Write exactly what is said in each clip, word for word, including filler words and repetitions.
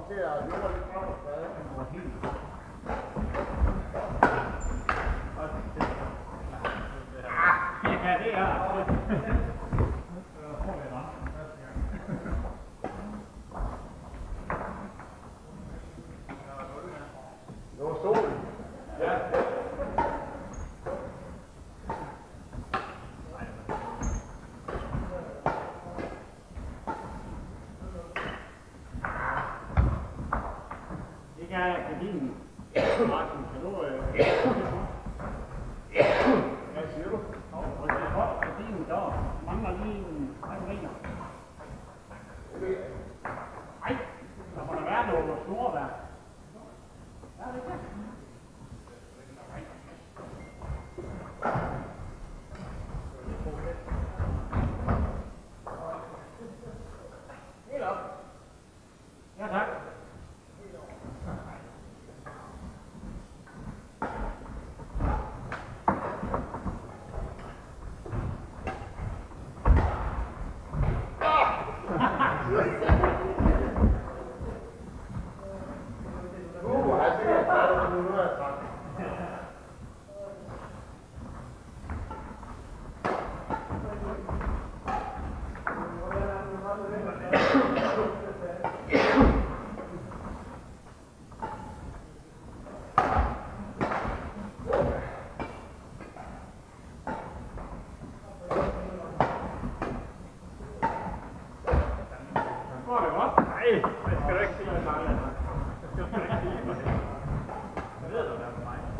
til at jorde lidt frem og tilbage. Og helt. Ja, det er. Det var solen. Ja. Det kan jeg gardinen. Martin, kan du... Hvad siger du? Og det er godt, gardinen der mangler lige en halv meter. Nej, der må der være noget store der. Ja, det kan. Helt op. Ja, tak. Uh, jeg ser, at der er noget, jeg tager. Går det godt? Nej, det skal du ikke sige med mig. Det skal du ikke sige med mig. Jeg ved, du er for mig.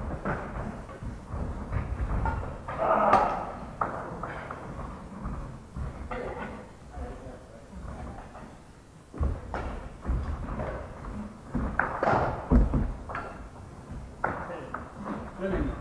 Svømning.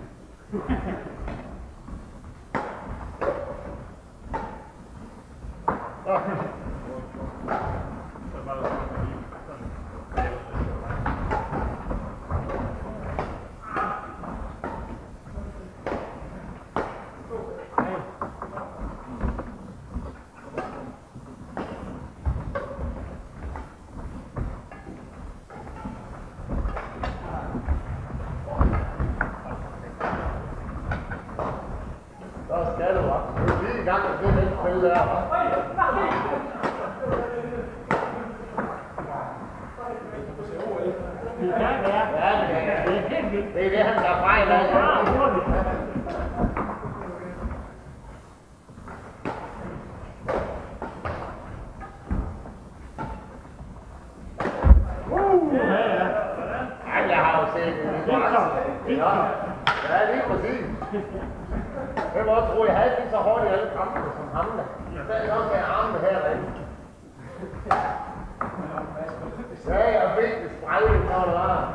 Så skal du op. Du er lige i gang med det spil der, hva'? Det kan være. Ja, det er Det er helt vildt. det. Er det, han tager fejl af. Bare hurtigt. Uh, ja, ja. Ej, jeg har jo set det. Ja, ja, lige præcis. Jeg må også tro, jeg havde ikke så hårdt i alle kampene som ham der. Så er jeg også af armene herinde. Ja, jeg fik det sprælle, når det var.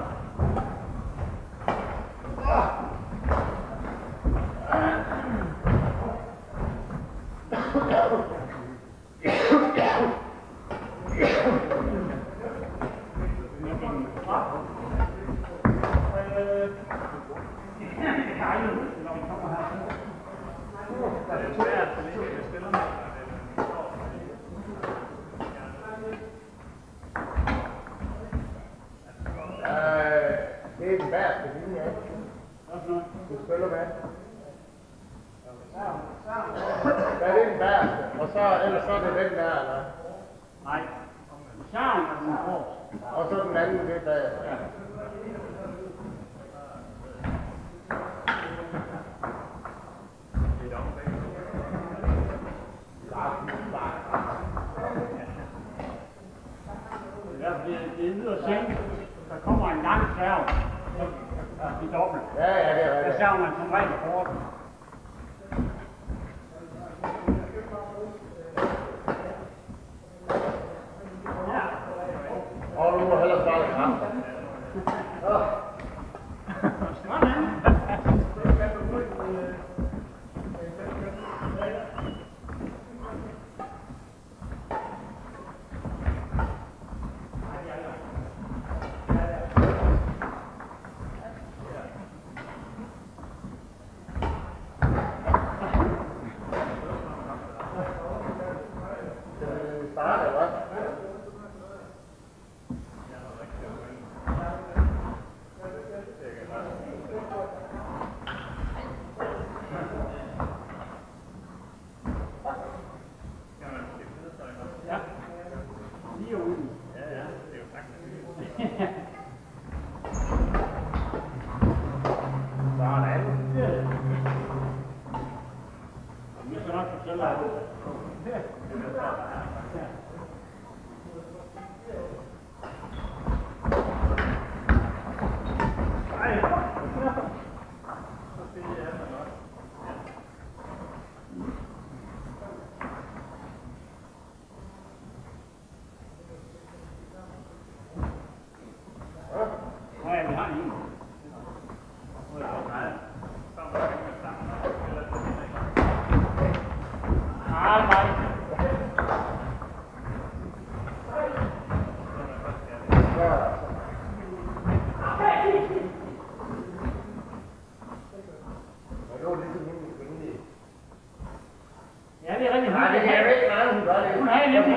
Det er den værste linje, ja. Du spiller med. Hvad er det den værste? Og så, ellers så er det den der, eller? Nej. Sjæren er den hård. Og så den anden, det der. Ja. Ja, det, det er yderst sjældent. Der kommer en lang serv i dobbelt. Ja, ja, det er Der rigtigt. server man som regel kort. Ja. Og du må hellere starte kamp. Sådan. Starte, hva'?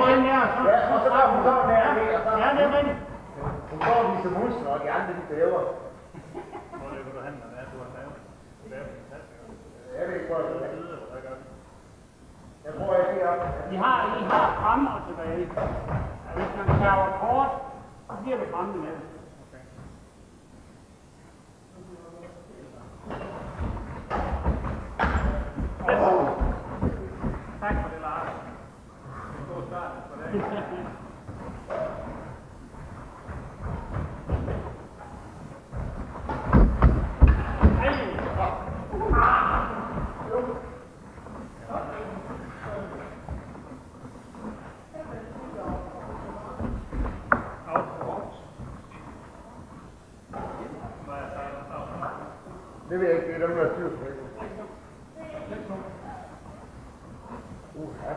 ind. Ja, og så går hun så der med, og så... Ja, det er rigtigt. Hun går og viser muskler, og de andre de dæver. Hvor løber du hen, når det er, du har lavet? Du laver en taske. Jeg ved ikke, hvor det er. Hvad gør du? Jeg tror, jeg bliver op. I har, I har frem og tilbage. Hvis man tager kort, så bliver det frem med. Tak for det, Lars. En god start på dagen. Det ved jeg ikke, det er dem, der er styr på det. Uha.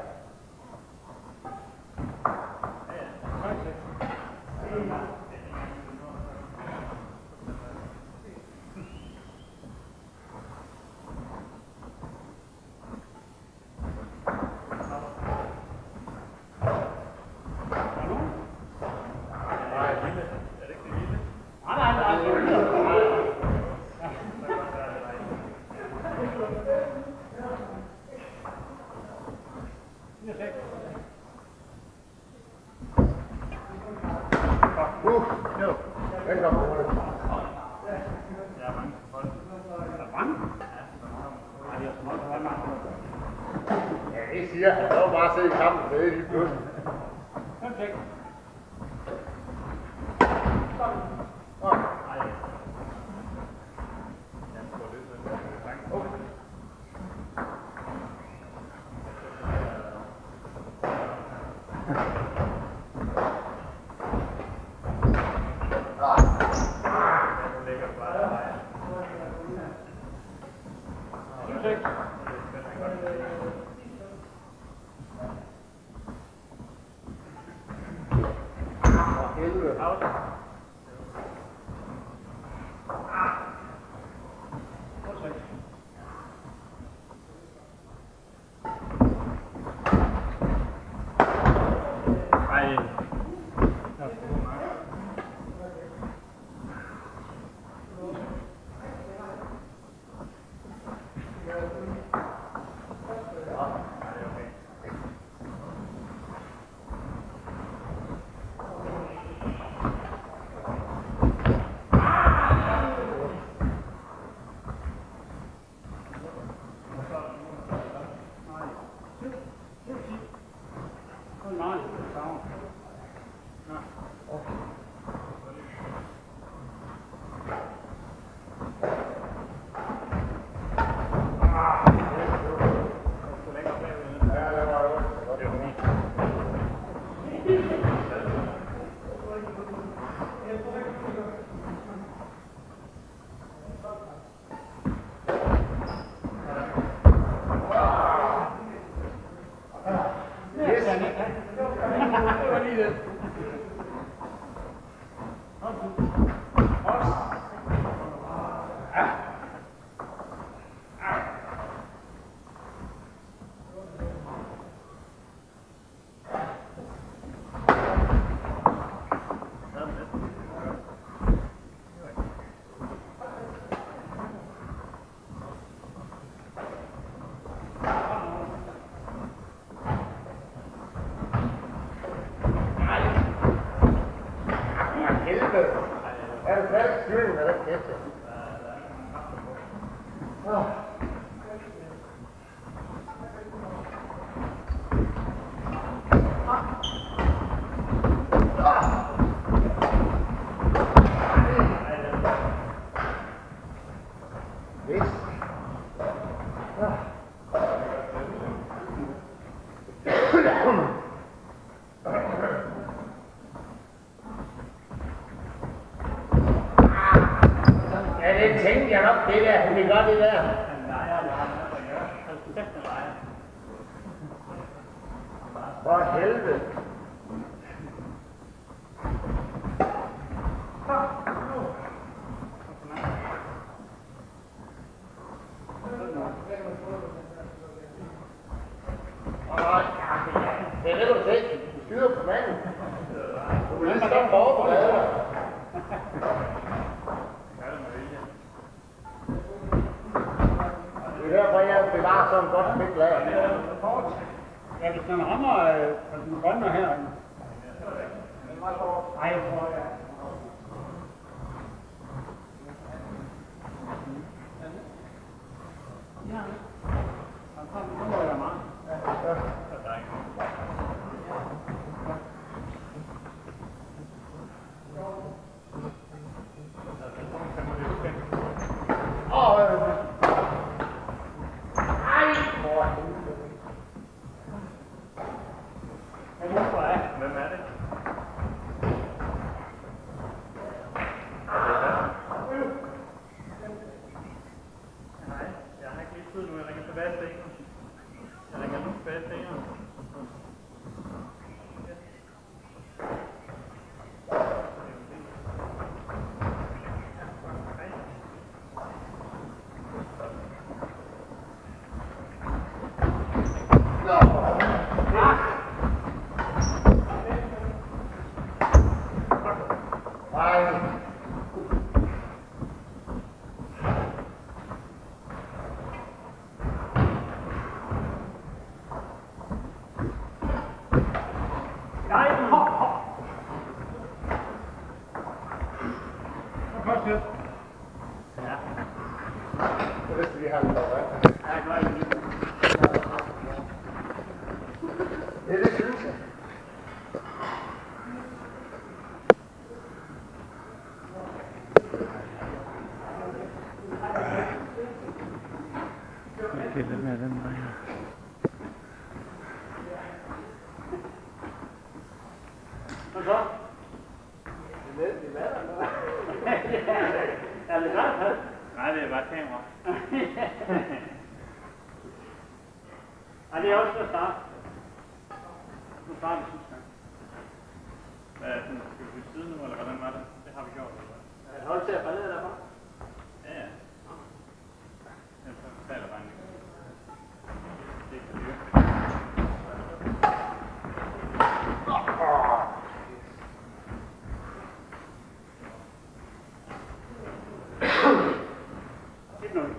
Uh, jo. Den kommer på det. Ja, mange folk. Er der mange? Ja, det er så meget, der er mange. Ja, det siger han. Der var bare at se kampen, det er lige pludselig. Perfekt. Er du færdig styring med den kæfte? Åh. Ja, det tænkte jeg nok, det der. Hun kan gøre det der. Han leger, eller har noget at gøre. Han skulle sætte en lejer. For helvede. Nej, det er det, du tænker. styr på manden. Du vil lige stoppe forberedt dig. Det er derfor, jeg bevarer sådan et godt spil lager. Ja, hvis den rammer øh, den grønne her. Nej, jeg tror, jeg... Ja, så kommer der meget. Ja, Åh, øh... Ej, hvor er det? Hvem er det? Nej, jeg har ikke lige tid nu. Jeg ringer tilbage til en. Jeg ringer nu tilbage til en. Det vidste vi har lidt over, ikke? Ja, det synes jeg. Okay, den er den vej. Hvad så? Det er det er eller Er det godt? Nej, det er bare kamera. Ej, det er også at starte. Nu starter vi sidste gang. Hvad er det? Skal vi bytte side nu, eller hvordan var det? Det har vi gjort, eller hvad? Jeg holder til at falde ned derfra. Ja, ja. Jeg falder bare en. Det er ikke så dyrt. Ikke noget.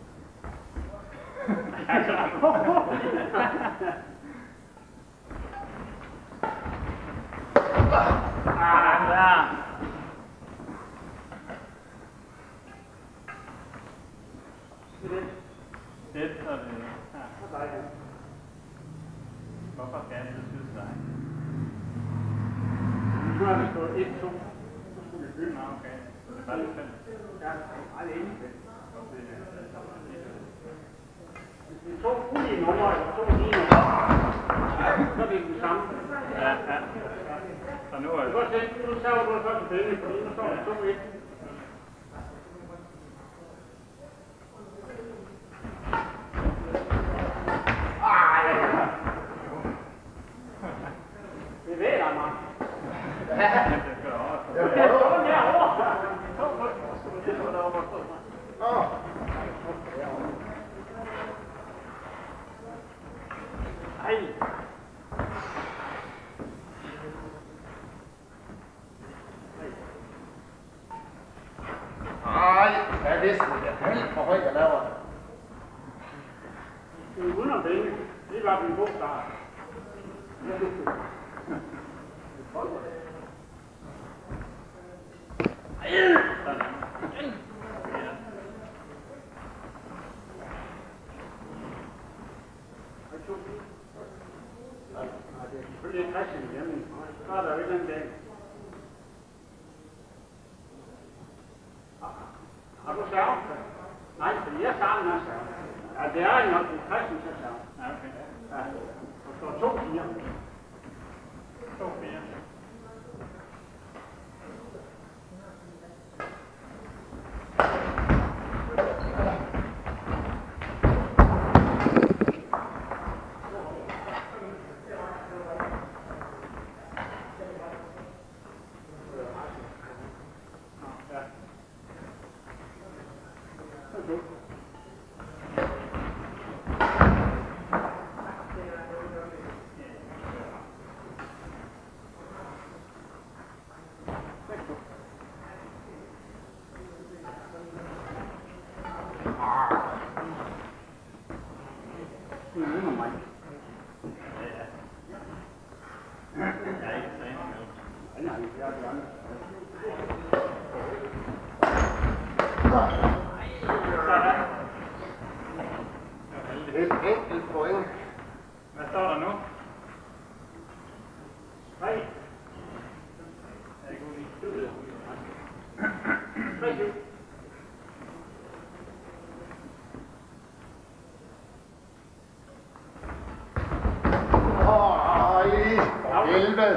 Ah, ja. Det er det. Ja. Hvorfor skal jeg altid skyde dig? Nu har vi stået et, to. Så skulle vi begynde. Nå, okay. Så det er bare lidt fem. Ja, ej, det er ikke det. Hvis vi to ulige numre, eller to lige numre, så er det den samme. Ja, ja. Så nu er Du det. kan godt se, nu tager du det første billede, fordi nu står der to et. Bevæg dig, Mark. Det skal over. Jeg Det er prøver. sådan derovre. To point. Det er derovre. Åh. Ej. Ej, jeg vidste det. Jeg er helt for højt at lave det. Det er uden om penge. Det var en god start. Det er selvfølgelig ikke Christian hjemme. Så er der jo ikke den dag. Har du serve? Nej, fordi jeg starter med serve. Ja, det er nok en Christian til serve. Ja, okay. Ja, der står to fire. To, fire. enoghalvfjerds gange. Et enkelt point. Hvad står der nu? tre. Jeg er ikke ude i. tre syv. Åh, helvede.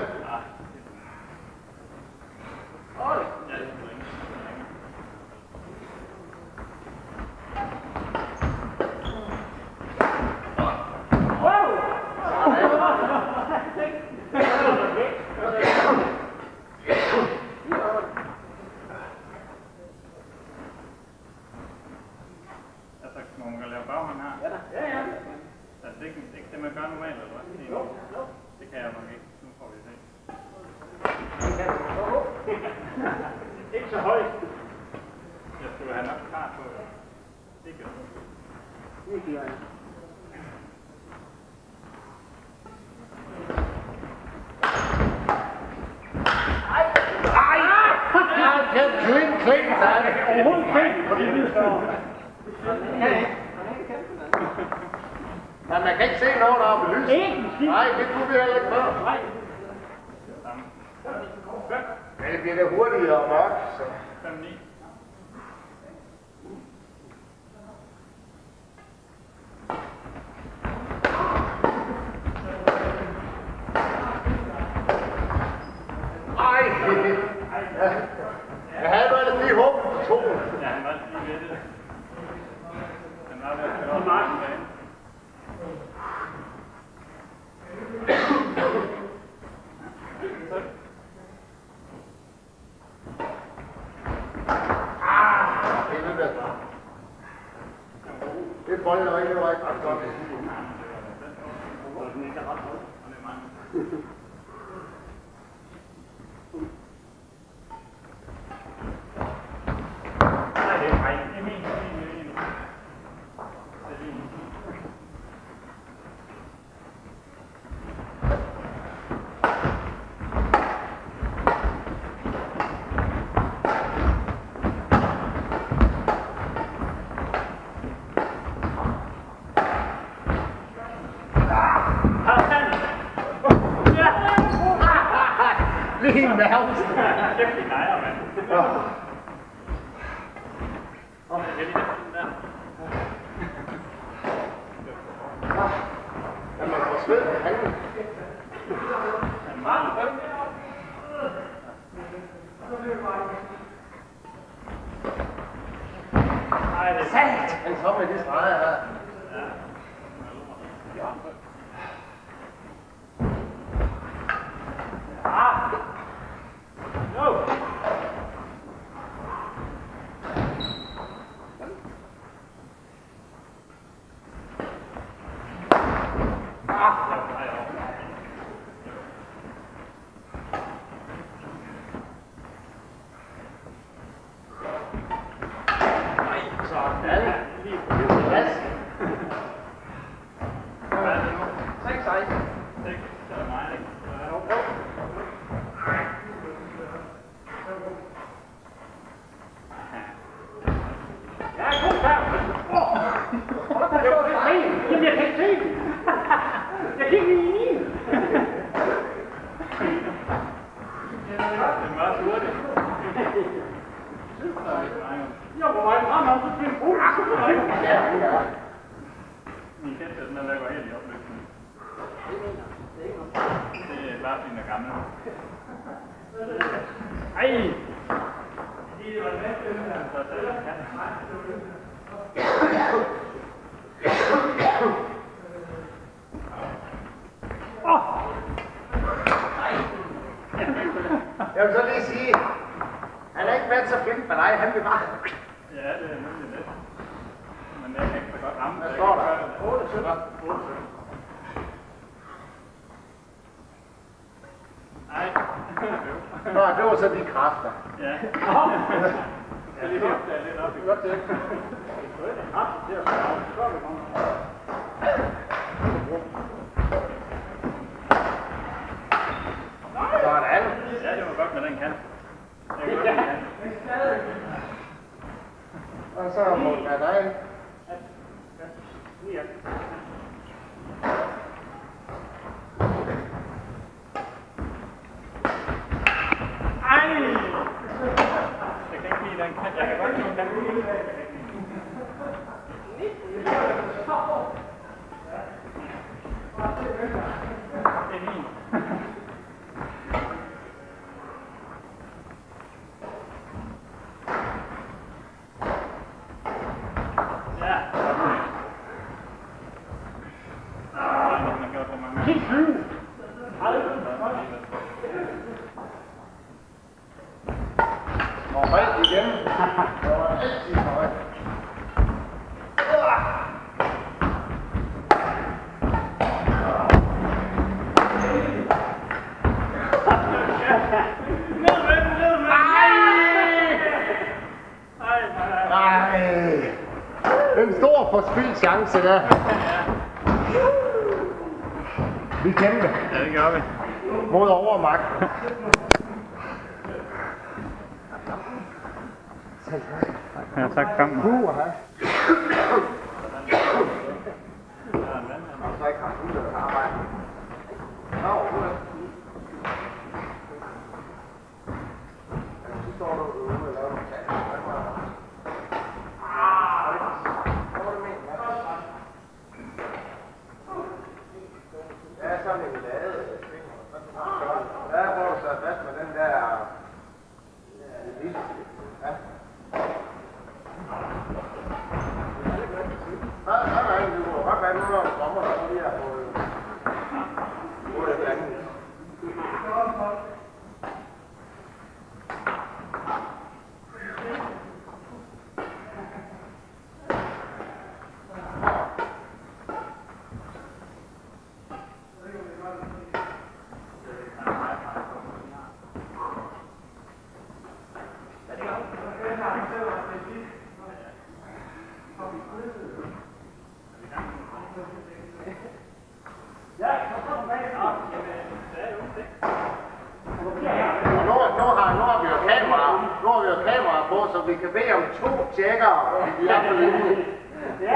Ikke så højt. Jeg skulle have nok klar på det. Det gør Det giver jeg. Ej! Kæft, klink, klink, der er det. Overhovedet klink på det, vi står. Nej, man kan ikke se noget, der er belyst. Nej, det kunne vi heller ikke før. Nej. Men det bliver det hurtigere og mørkt, så... fem ni. Ej! Jeg havde været lige håbet på to. Ja, han var lige ved det. Han var ved at køre op på den bane. Det bolden og ikke var ikke ret godt. Nej, det er mig. Det er min. Det er min. Det er min. Lige nærmest. Kæft, de nejer, mand. Åh, jeg kan lige den der. Ja, man får sved på handen. Nej, det er Salt! Han så med de streger her. No. Sådan. Lige på plads. Hvad er det nu? seks seksten. seks, det er mig, ikke? Ja, god kamp. Åh! Hold da, det var det rent. Jamen, jeg kan ikke se det. Jeg kan ikke lide i. Det er meget hurtigt. Jeg var meget fremme, og så fik jeg brug. Ja, ja. Min kæft, den er ved at gå helt i opløsning. Det er bare fordi, den er gammel. Ej! Det var det bedste, den her. Så selv kan det. Jeg vil så lige sige, han er ikke været så flink med dig, han vil bare... Ja, det er nemlig det. Men jeg kan ikke så godt ramme. Hvad står der? otte sytten. Nej. Nå, det var så de kræfter. Ja. Jeg er lige opdaget lidt op. Godt det. Det er kraftigt til at slå af. Så er vi kommet. Sådan. Ja, det var godt så må det være dig. Ja. Ej! Jeg kan ikke lide den. Jeg kan godt lide den. Det er min. Ja. Helt flyve. Og højt igen. Det var altid for højt. Nej. En stor forspildt chance der. Vi kæmper. Ja, det gør vi. Mod overmagt. Ja, tak kampen. Uh, hej. Så ikke har ud af arbejde. Nå, overhovedet. Så står du ude og laver nogle tal. Det er sådan en lade. Der får du så fast med den der lille. Ja. Nej, nej, nej, du må godt være nu, når du kommer, og så lige har fået det blandet. Og nu, nu, har, nu har vi jo kamera, nu har vi jo kamera på, så vi kan bede om to tjekker, hvis vi er på linje. Ja.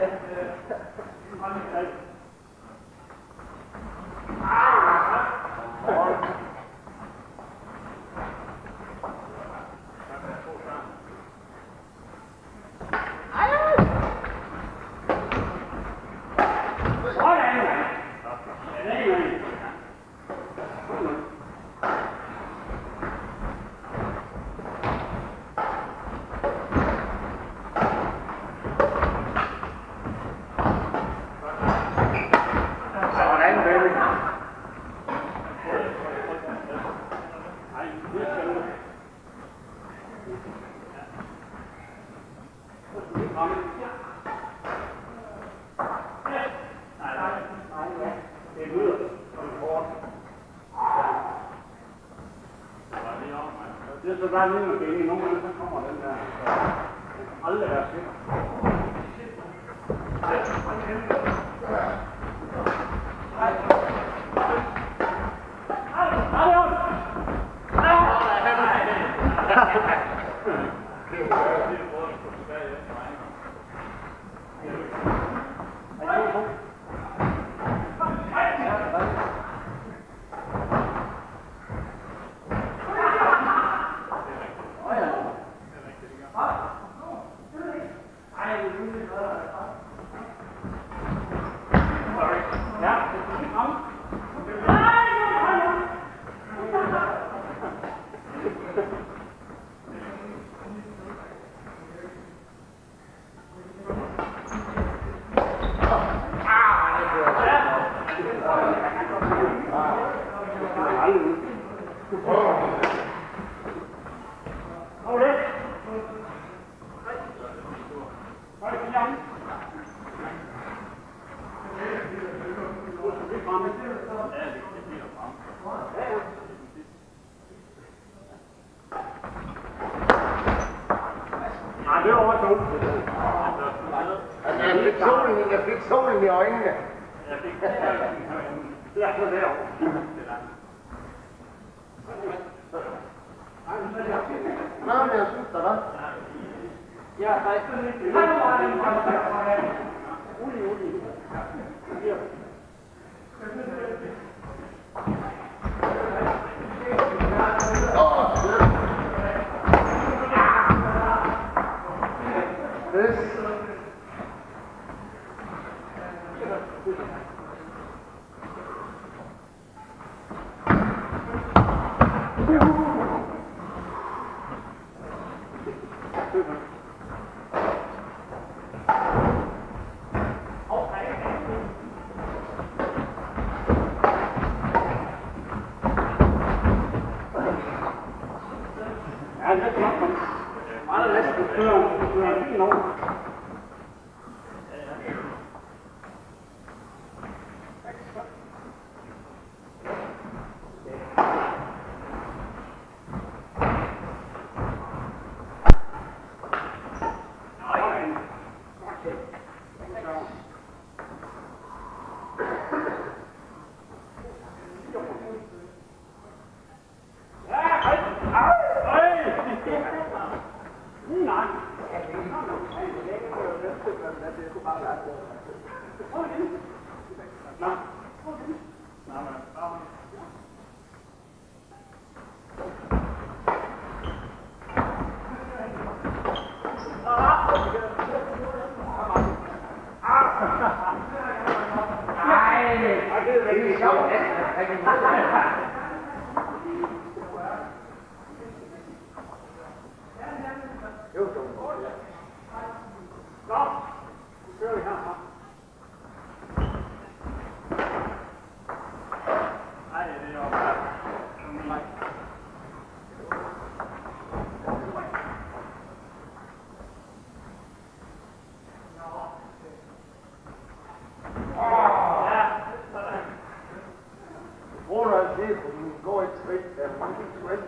Det er så bare lige noget gælde. Nogle gange så kommer den der. Aldrig være sikker. Nej, det var også dumt. Altså, jeg fik solen, jeg fik solen i øjnene. Jeg fik solen i øjnene. Det er så derovre. Nå, men jeg synes, der var. Ja, nej. Hej, Martin. Uli, Uli. Ja. Ja, det er klart. Meget næsten fører en fint over. Gå et skridt, der er mange skridt.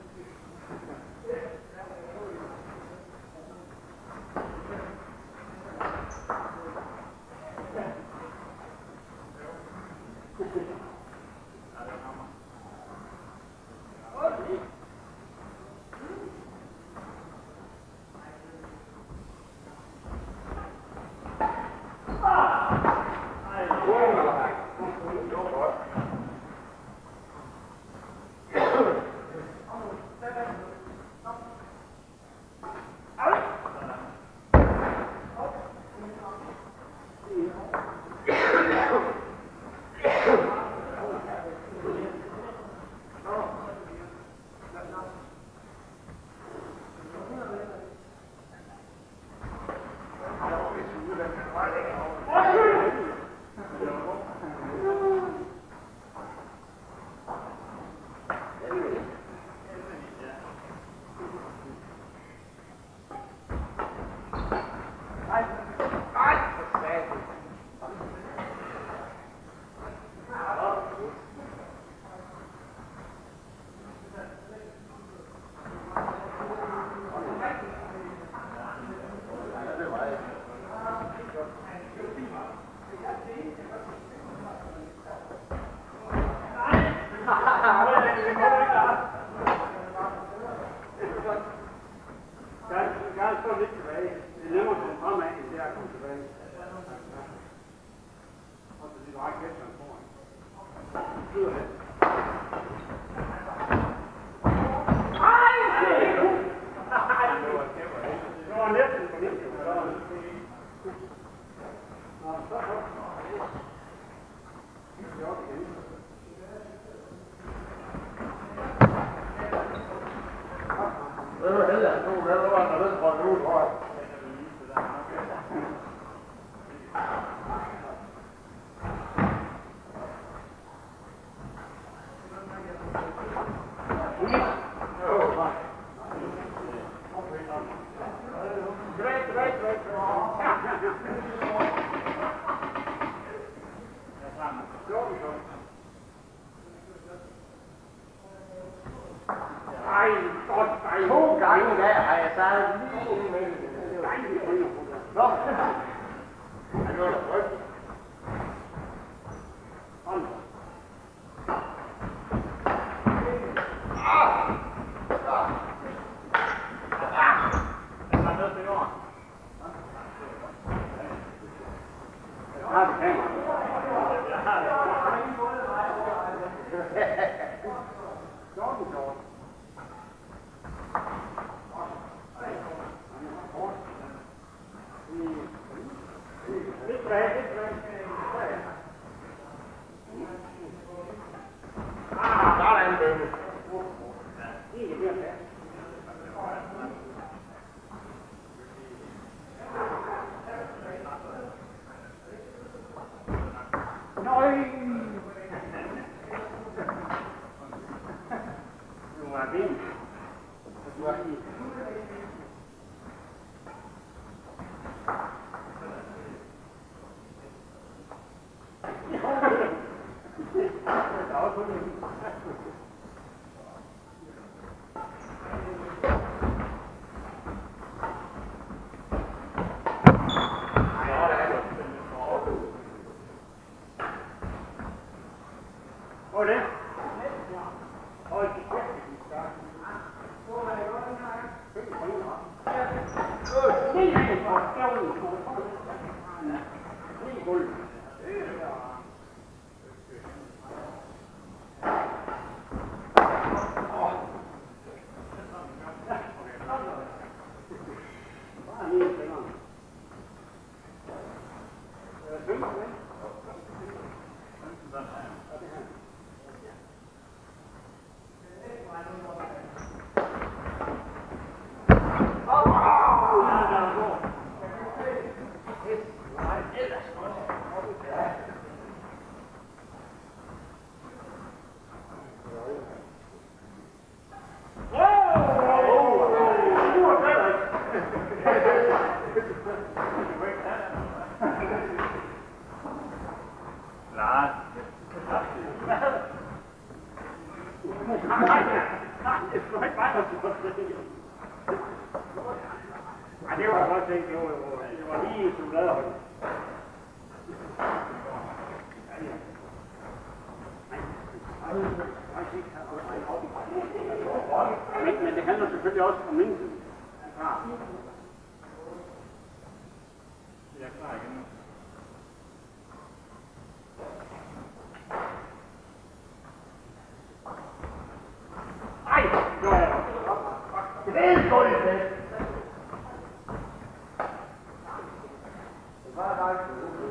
To gange i dag har jeg sagt lige ind med det. Nå. Han lå der frygt. Hold da. Ah! Ah! Jeg har nødt til jorden. drejer ben. Hvor er det? Hold kæft, det er stærkt. Ej, det var jeg godt tænkt, det var, det var lige i chokoladeholdet. Men, men det handler selvfølgelig også om mennesket. Ja. Jeg er klar igen nu. Ej, det var jeg. Det er godt i det. Det var dig.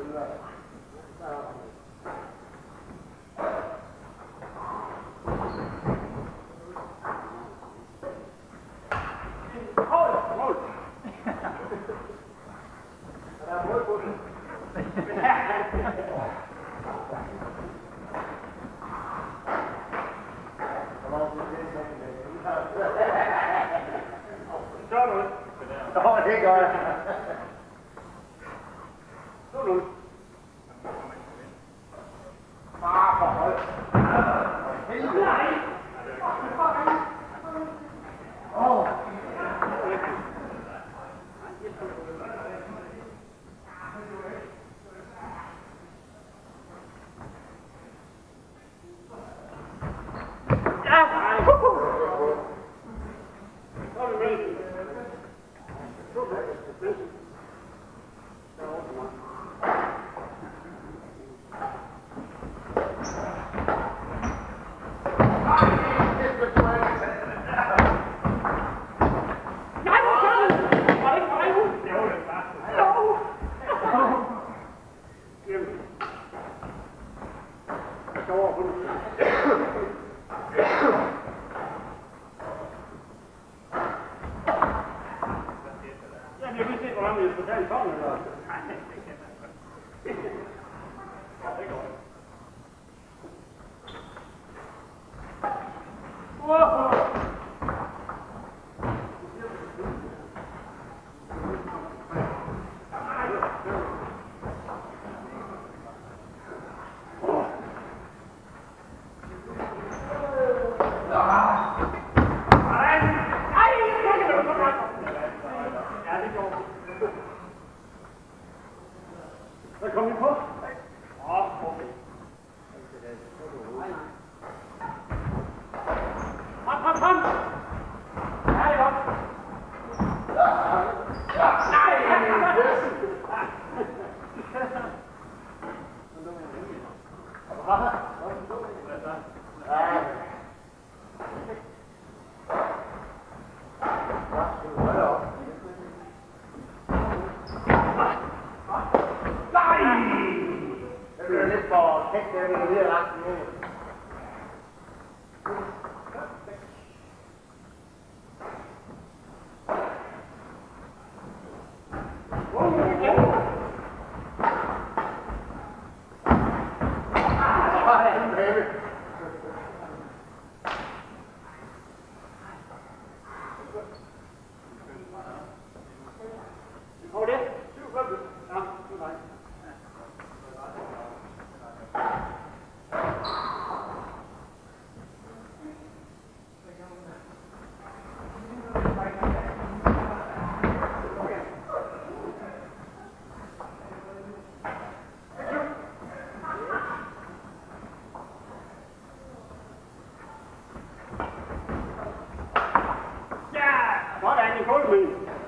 Det gør jeg. Så nu. Bare for højt. Nej. Åh. Ja. Så er vi med. Jeg vil se, hvordan vi skal tage en sådan, eller? Nej, det kan jeg ikke. Ja, det går ikke. Wow! Så kom vi på. Åh, okay. Kom, kom, kom. Ja, det er godt. Nej, det er lidt for tæt, det er jo lige langt nu. du mener?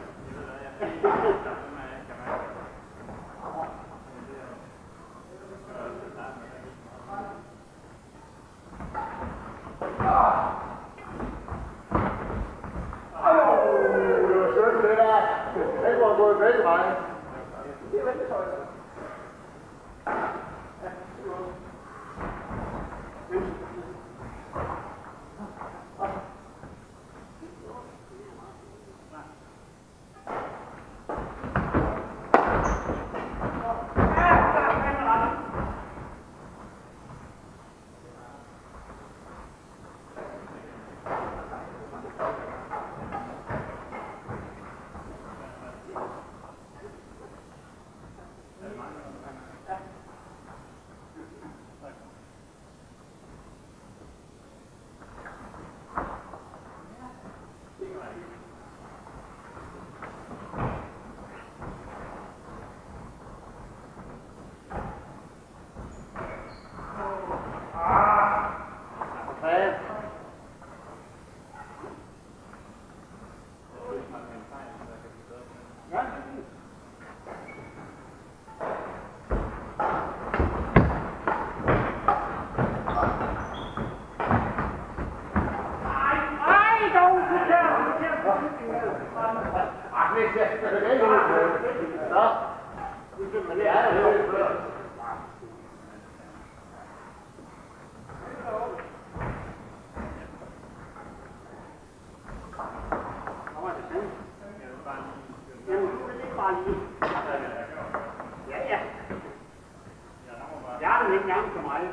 Det var gået begge veje. Det er veldig tøjt. Ja, ja. Jeg er den ikke engang så meget.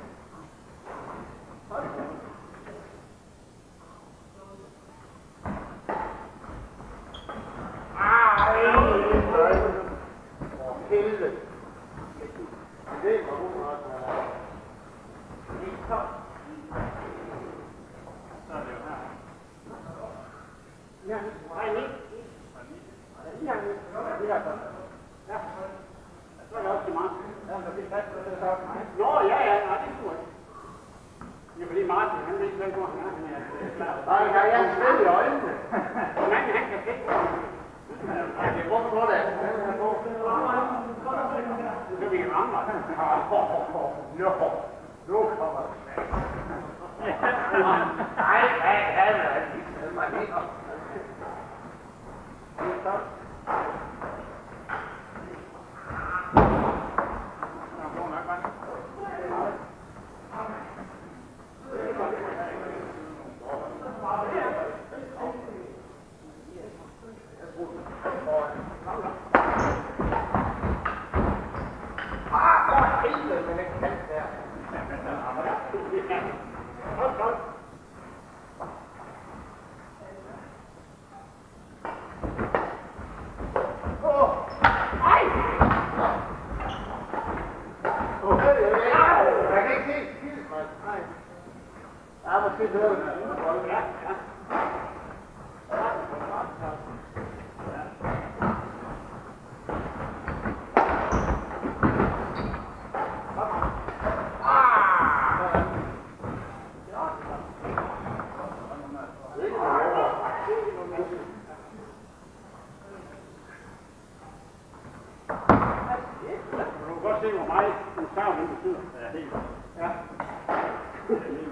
Nå, ja, ja, nej, det tror jeg. Det er fordi Martin, han ved ikke, hvor han er. Han er klar. Nej, nej, jeg er sved i øjnene. Den anden, han kan ikke. Det er brugt på det. Så vi rammer. Nå, nu kommer det. Nej, nej, nej, nej. Det er mig lige op. Det er godt. Du kan godt se, hvor meget en savn betyder. Ja, helt. Ja.